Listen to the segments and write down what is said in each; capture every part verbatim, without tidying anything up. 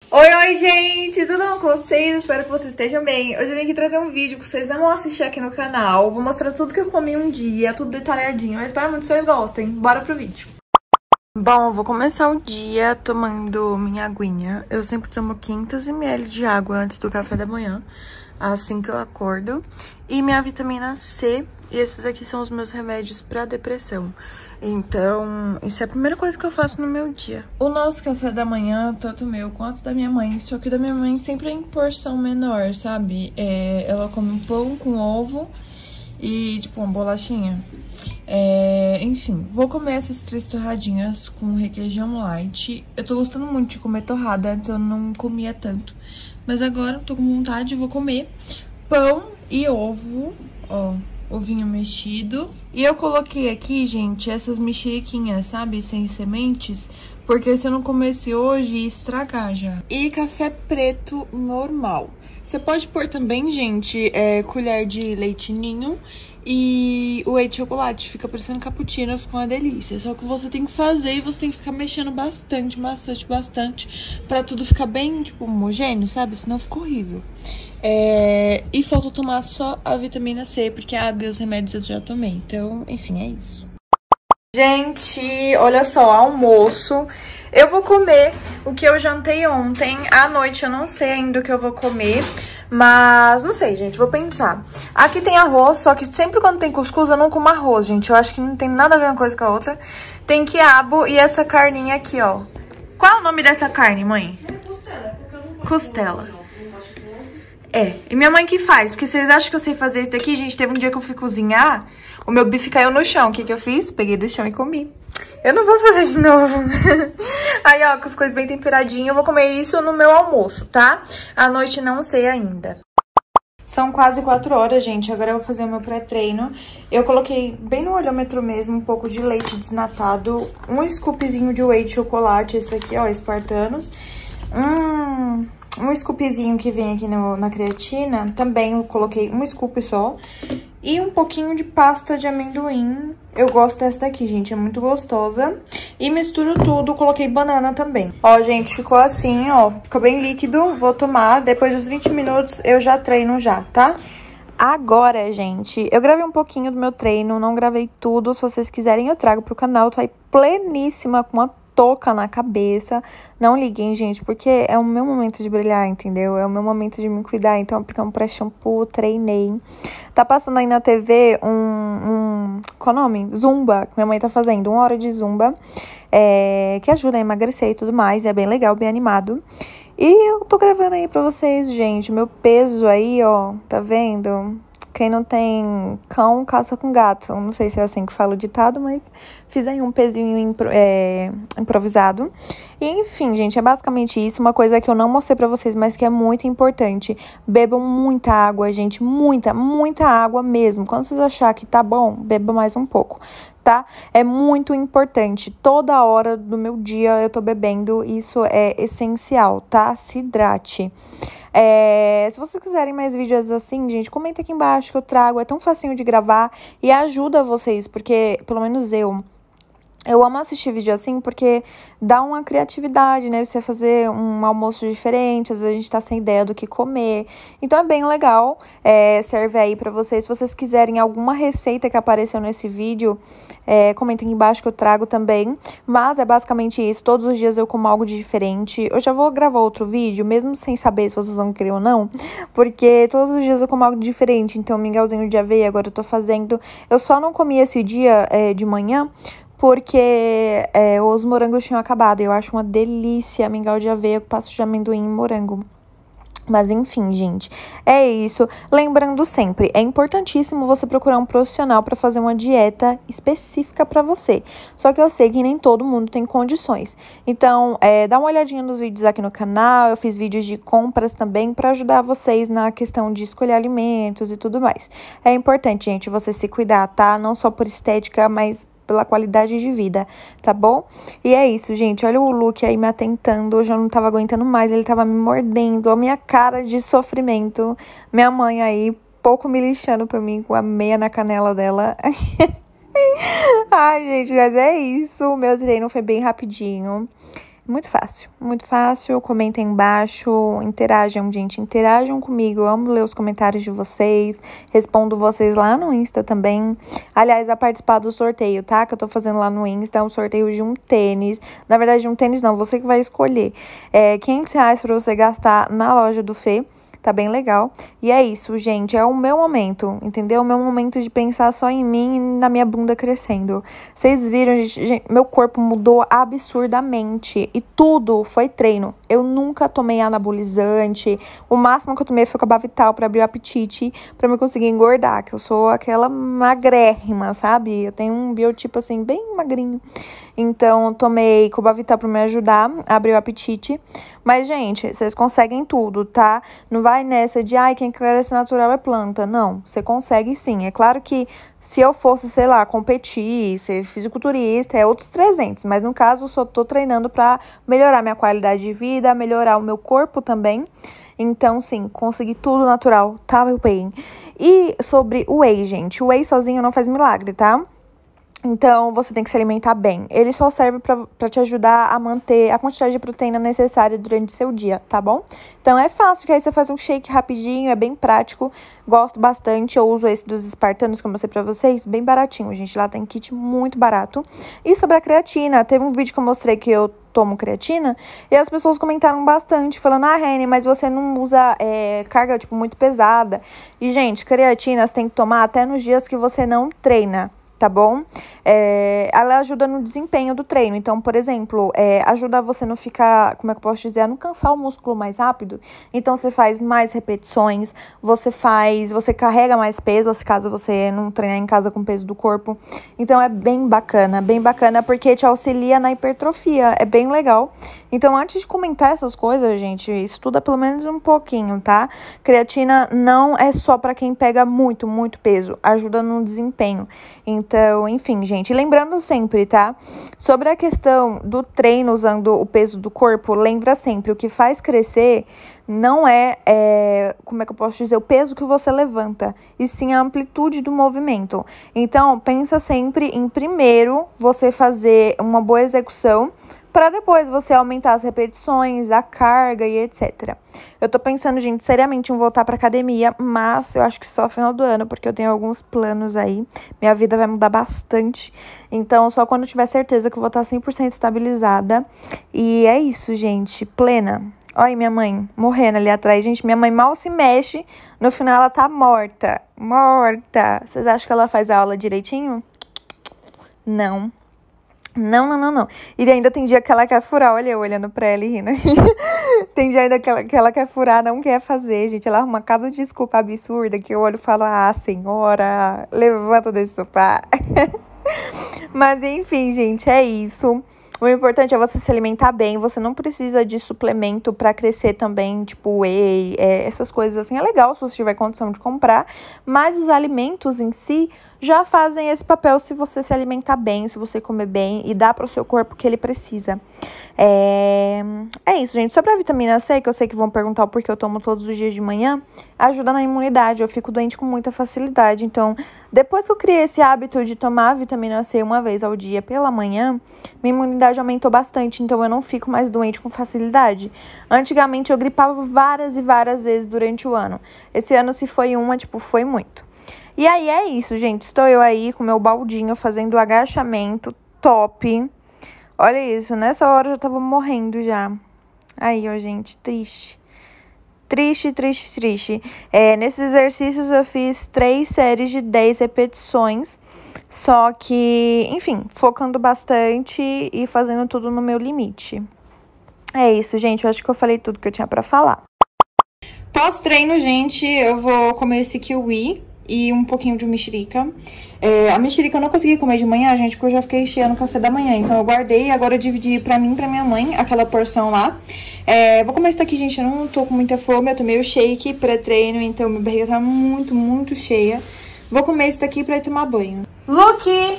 Oi, oi, gente! Tudo bom com vocês? Espero que vocês estejam bem. Hoje eu vim aqui trazer um vídeo que vocês vão assistir aqui no canal. Vou mostrar tudo que eu comi um dia, tudo detalhadinho. Eu espero muito que vocês gostem. Bora pro vídeo. Bom, vou começar o dia tomando minha aguinha. Eu sempre tomo quinhentos mililitros de água antes do café da manhã, assim que eu acordo. E minha vitamina C, e esses aqui são os meus remédios pra depressão. Então, isso é a primeira coisa que eu faço no meu dia. O nosso café da manhã, tanto meu quanto da minha mãe, só que o da minha mãe sempre é em porção menor, sabe? É, ela come um pão com ovo e, tipo, uma bolachinha. É, enfim, vou comer essas três torradinhas com requeijão light. Eu tô gostando muito de comer torrada, antes eu não comia tanto. Mas agora eu tô com vontade, vou comer pão e ovo, ó, ovinho mexido. E eu coloquei aqui, gente, essas mexeriquinhas, sabe, sem sementes, porque se eu não comesse hoje, ia estragar já. E café preto normal. Você pode pôr também, gente, é, colher de leite ninho e o whey de chocolate. Fica parecendo cappuccino, fica uma delícia. Só que você tem que fazer e você tem que ficar mexendo bastante, bastante, bastante, pra tudo ficar bem, tipo, homogêneo, sabe? Senão fica horrível. É... E falta tomar só a vitamina C, porque a água e os remédios eu já tomei. Então, enfim, é isso. Gente, olha só, almoço. Eu vou comer o que eu jantei ontem. À noite eu não sei ainda o que eu vou comer, mas não sei, gente, vou pensar. Aqui tem arroz, só que sempre quando tem cuscuz eu não como arroz, gente. Eu acho que não tem nada a ver uma coisa com a outra. Tem quiabo e essa carninha aqui, ó. Qual é o nome dessa carne, mãe? É costela, porque eu não gosto. Costela. É, e minha mãe que faz, porque vocês acham que eu sei fazer isso daqui? Gente, teve um dia que eu fui cozinhar, o meu bife caiu no chão. O que que eu fiz? Peguei do chão e comi. Eu não vou fazer de novo. Aí, ó, com as coisas bem temperadinhas, eu vou comer isso no meu almoço, tá? À noite não sei ainda. São quase quatro horas, gente. Agora eu vou fazer o meu pré-treino. Eu coloquei bem no olhômetro mesmo um pouco de leite desnatado, um scoopzinho de whey de chocolate, esse aqui, ó, espartanos. Hum... Um scoopzinho que vem aqui no, na creatina, também eu coloquei um scoop só. E um pouquinho de pasta de amendoim. Eu gosto dessa daqui, gente, é muito gostosa. E misturo tudo, coloquei banana também. Ó, gente, ficou assim, ó, ficou bem líquido. Vou tomar, depois dos vinte minutos eu já treino já, tá? Agora, gente, eu gravei um pouquinho do meu treino, não gravei tudo. Se vocês quiserem, eu trago pro canal. Tô aí pleníssima com uma touca na cabeça. Não liguem, gente, porque é o meu momento de brilhar, entendeu? É o meu momento de me cuidar. Então, eu apliquei um pré-shampoo, treinei. Tá passando aí na T V um, um... qual é o nome? Zumba, que minha mãe tá fazendo. Uma hora de zumba, é, que ajuda a emagrecer e tudo mais. É bem legal, bem animado. E eu tô gravando aí pra vocês, gente. Meu peso aí, ó, tá vendo? Quem não tem cão, caça com gato. Não sei se é assim que fala o ditado, mas fiz aí um pezinho impro é, improvisado. E, enfim, gente, é basicamente isso. Uma coisa que eu não mostrei pra vocês, mas que é muito importante. Bebam muita água, gente. Muita, muita água mesmo. Quando vocês acharem que tá bom, beba mais um pouco, tá? É muito importante. Toda hora do meu dia eu tô bebendo. Isso é essencial, tá? Se hidrate. É, se vocês quiserem mais vídeos assim, gente, comenta aqui embaixo que eu trago. É tão facinho de gravar e ajuda vocês, porque, pelo menos eu... Eu amo assistir vídeo assim porque dá uma criatividade, né? Você fazer um almoço diferente, às vezes a gente tá sem ideia do que comer. Então é bem legal, é, serve aí pra vocês. Se vocês quiserem alguma receita que apareceu nesse vídeo, é, comentem aqui embaixo que eu trago também. Mas é basicamente isso, todos os dias eu como algo de diferente. Eu já vou gravar outro vídeo, mesmo sem saber se vocês vão querer ou não, porque todos os dias eu como algo diferente. Então mingauzinho de aveia agora eu tô fazendo. Eu só não comi esse dia é, de manhã, porque é, os morangos tinham acabado. Eu acho uma delícia mingau de aveia com pasta de amendoim e morango. Mas enfim, gente, é isso. Lembrando sempre, é importantíssimo você procurar um profissional para fazer uma dieta específica para você. Só que eu sei que nem todo mundo tem condições. Então, é, dá uma olhadinha nos vídeos aqui no canal. Eu fiz vídeos de compras também para ajudar vocês na questão de escolher alimentos e tudo mais. É importante, gente, você se cuidar, tá? Não só por estética, mas pela qualidade de vida, tá bom? E é isso, gente. Olha o Luke aí me atentando. Eu já não tava aguentando mais. Ele tava me mordendo. A minha cara de sofrimento. Minha mãe aí, pouco me lixando pra mim com a meia na canela dela. Ai, gente, mas é isso. O meu treino foi bem rapidinho. Muito fácil, muito fácil. Comentem embaixo, interajam, gente, interajam comigo. Eu amo ler os comentários de vocês, respondo vocês lá no Insta também. Aliás, a participar do sorteio, tá? Que eu tô fazendo lá no Insta, é um sorteio de um tênis. Na verdade, um tênis não, você que vai escolher. É quinhentos reais pra você gastar na loja do Fê. Tá bem legal. E é isso, gente. É o meu momento, entendeu? O meu momento de pensar só em mim e na minha bunda crescendo. Vocês viram, gente, gente, meu corpo mudou absurdamente. E tudo foi treino. Eu nunca tomei anabolizante. O máximo que eu tomei foi Cabavital pra abrir o apetite, pra me conseguir engordar. Que eu sou aquela magrérrima, sabe? Eu tenho um biotipo, assim, bem magrinho. Então, tomei Cabavital pra me ajudar a abrir o apetite. Mas, gente, vocês conseguem tudo, tá? Não vai nessa de, ai, quem cresce natural é planta. Não, você consegue sim. É claro que se eu fosse, sei lá, competir, ser fisiculturista, é outros trezentos. Mas, no caso, eu só tô treinando pra melhorar minha qualidade de vida, melhorar o meu corpo também. Então, sim, consegui tudo natural, tá, meu bem? E sobre o whey, gente. O whey sozinho não faz milagre, tá? Então, você tem que se alimentar bem. Ele só serve pra, pra te ajudar a manter a quantidade de proteína necessária durante o seu dia, tá bom? Então, é fácil, que aí você faz um shake rapidinho, é bem prático. Gosto bastante, eu uso esse dos espartanos, que eu mostrei pra vocês, bem baratinho, gente. Lá tem kit muito barato. E sobre a creatina, teve um vídeo que eu mostrei que eu tomo creatina, e as pessoas comentaram bastante, falando, ah, Reni, mas você não usa é, carga, tipo, muito pesada. E, gente, creatina você tem que tomar até nos dias que você não treina, tá bom? É, ela ajuda no desempenho do treino. Então, por exemplo, é, ajuda você não ficar, como é que eu posso dizer, a não cansar o músculo mais rápido. Então, você faz mais repetições, você faz, você carrega mais peso, caso você não treinar em casa com o peso do corpo. Então, é bem bacana, bem bacana, porque te auxilia na hipertrofia, é bem legal. Então, antes de comentar essas coisas, gente, estuda pelo menos um pouquinho, tá? Creatina não é só pra quem pega muito, muito peso, ajuda no desempenho. Então, enfim, gente, lembrando sempre, tá? Sobre a questão do treino usando o peso do corpo, lembra sempre, o que faz crescer não é, é, como é que eu posso dizer, o peso que você levanta, e sim a amplitude do movimento. Então, pensa sempre em primeiro você fazer uma boa execução, para depois você aumentar as repetições, a carga e etcétera. Eu tô pensando, gente, seriamente em voltar pra academia, mas eu acho que só no final do ano, porque eu tenho alguns planos aí. Minha vida vai mudar bastante. Então, só quando eu tiver certeza que eu vou estar cem por cento estabilizada. E é isso, gente. Plena. Olha aí minha mãe morrendo ali atrás. Gente, minha mãe mal se mexe. No final, ela tá morta. Morta. Vocês acham que ela faz a aula direitinho? Não. Não, não, não, não. E ainda tem dia que ela quer furar. Olha eu olhando pra ela e rindo. Tem dia ainda que ela, que ela quer furar, não quer fazer, gente. Ela arruma cada desculpa absurda que eu olho e falo, ah, senhora, levanta desse sofá. Mas, enfim, gente, é isso. O importante é você se alimentar bem. Você não precisa de suplemento pra crescer também, tipo whey, é, essas coisas assim. É legal se você tiver condição de comprar, mas os alimentos em si já fazem esse papel se você se alimentar bem, se você comer bem e dar para o seu corpo o que ele precisa. É... é isso, gente. Sobre a vitamina C, que eu sei que vão perguntar o porquê eu tomo todos os dias de manhã, ajuda na imunidade. Eu fico doente com muita facilidade. Então, depois que eu criei esse hábito de tomar a vitamina C uma vez ao dia pela manhã, minha imunidade aumentou bastante. Então, eu não fico mais doente com facilidade. Antigamente, eu gripava várias e várias vezes durante o ano. Esse ano, se foi uma, tipo, foi muito. E aí é isso, gente. Estou eu aí com meu baldinho fazendo agachamento top. Olha isso, nessa hora eu já tava morrendo já. Aí, ó, gente, triste. Triste, triste, triste. É, nesses exercícios eu fiz três séries de dez repetições. Só que, enfim, focando bastante e fazendo tudo no meu limite. É isso, gente. Eu acho que eu falei tudo que eu tinha pra falar. Pós-treino, gente, eu vou comer esse kiwi e um pouquinho de mexerica. É, a mexerica eu não consegui comer de manhã, gente, porque eu já fiquei cheia no café da manhã. Então eu guardei e agora eu dividi pra mim e pra minha mãe aquela porção lá. É, vou comer isso daqui, gente, eu não tô com muita fome. Eu tomei o shake pré-treino, então minha barriga tá muito, muito cheia. Vou comer isso daqui pra ir tomar banho. Luke!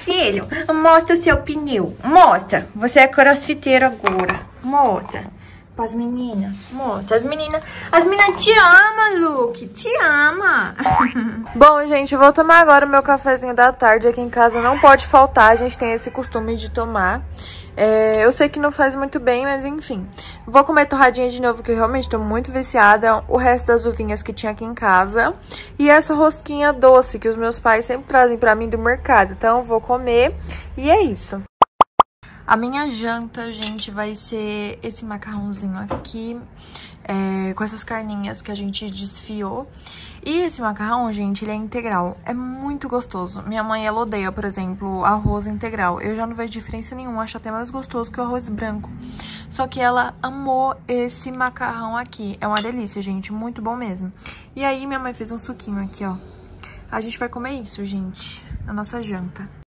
Filho, mostra seu pneu. Mostra. Você é crossfiteiro agora. Mostra. Pras meninas. Mostra, as meninas... As meninas te amam, Luke. Te ama. Bom, gente, vou tomar agora o meu cafezinho da tarde. Aqui em casa não pode faltar. A gente tem esse costume de tomar. É, eu sei que não faz muito bem, mas enfim. Vou comer torradinha de novo, que eu realmente tô muito viciada. O resto das uvinhas que tinha aqui em casa. E essa rosquinha doce que os meus pais sempre trazem pra mim do mercado. Então, eu vou comer. E é isso. A minha janta, gente, vai ser esse macarrãozinho aqui, é, com essas carninhas que a gente desfiou. E esse macarrão, gente, ele é integral. É muito gostoso. Minha mãe, ela odeia, por exemplo, arroz integral. Eu já não vejo diferença nenhuma, acho até mais gostoso que o arroz branco. Só que ela amou esse macarrão aqui. É uma delícia, gente, muito bom mesmo. E aí, minha mãe fez um suquinho aqui, ó. A gente vai comer isso, gente, a nossa janta.